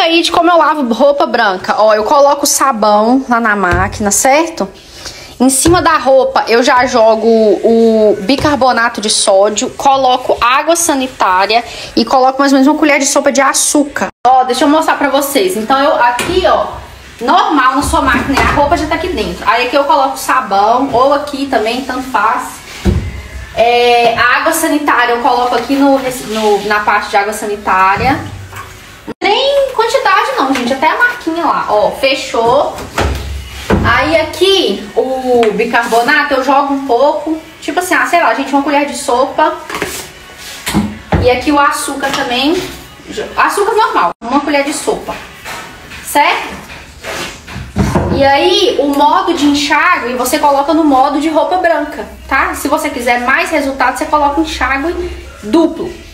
aí de como eu lavo roupa branca. Ó, eu coloco o sabão lá na máquina, certo? Em cima da roupa eu já jogo o bicarbonato de sódio, coloco água sanitária e coloco mais ou menos uma colher de sopa de açúcar. Ó, deixa eu mostrar pra vocês. Então eu aqui, ó, normal na sua máquina, a roupa já tá aqui dentro. Aí aqui eu coloco sabão, ou aqui também, tanto faz. A água sanitária eu coloco aqui na parte de água sanitária. Nem quantidade não, gente, até a marquinha lá, ó, fechou. Aí aqui o bicarbonato eu jogo um pouco, tipo assim, sei lá, gente, uma colher de sopa. E aqui o açúcar também, açúcar normal, uma colher de sopa, certo? E aí o modo de enxágue você coloca no modo de roupa branca, tá? Se você quiser mais resultado, você coloca um enxágue duplo.